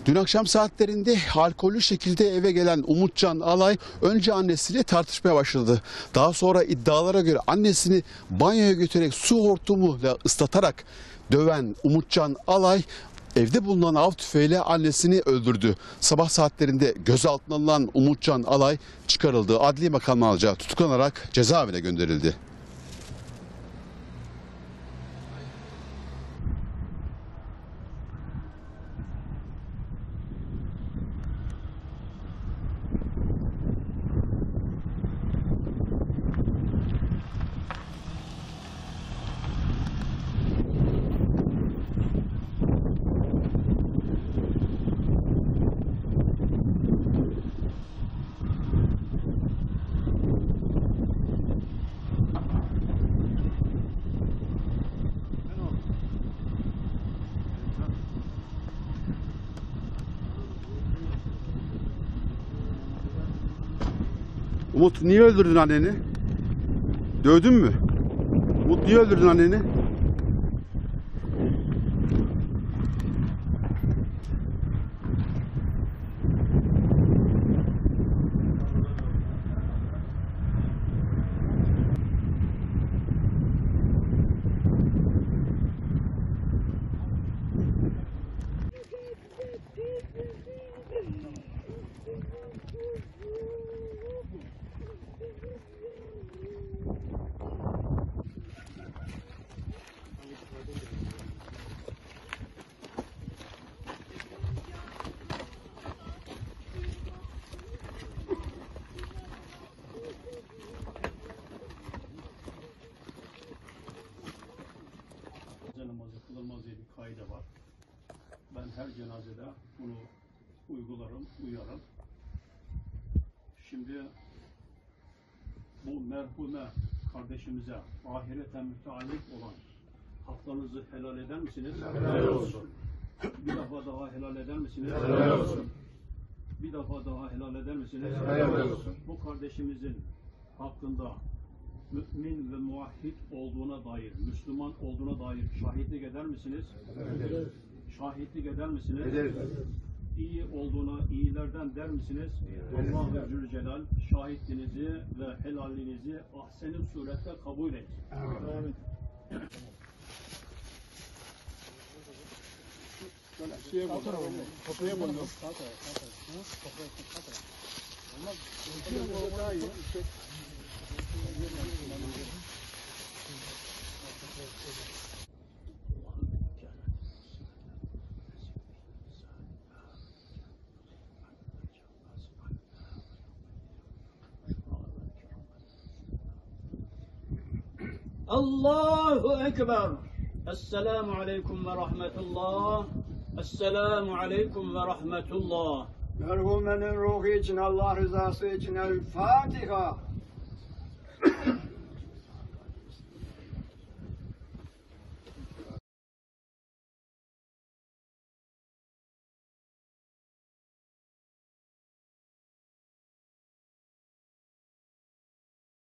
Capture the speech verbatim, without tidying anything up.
Dün akşam saatlerinde alkollü şekilde eve gelen Umutcan Alay önce annesiyle tartışmaya başladı. Daha sonra iddialara göre annesini banyoya götürerek su hortumuyla ıslatarak döven Umutcan Alay evde bulunan av tüfeğiyle annesini öldürdü. Sabah saatlerinde gözaltına alınan Umutcan Alay çıkarıldı. Adli makamlarca tutuklanarak cezaevine gönderildi. Umut, niye öldürdün anneni? Dövdün mü? Umut, niye öldürdün anneni? Namazı kılınmaz diye bir kaide var. Ben her cenazede bunu uygularım, uyarım. Şimdi bu merhume kardeşimize ahireten müteallik olan haklarınızı helal eder misiniz? Helal olsun. Bir defa daha helal eder misiniz? Helal olsun. Bir defa daha helal eder misiniz? Helal olsun. Bu kardeşimizin hakkında mümin ve muvahhid olduğuna dair, Müslüman olduğuna dair şahitlik eder misiniz? Ederiz. Şahitlik eder misiniz? Ederiz. İyi olduğuna iyilerden der misiniz? Allah-u Zülcelal şahitliğinizi ve helalliğinizi ahsen-i surette kabul etsin. Amin. Allahu Ekber. Esselamu Aleyküm ve Rahmetullah. Esselamu Aleyküm ve Rahmetullah. Merhumenin ruhu için, Allah rızası için El Fatiha.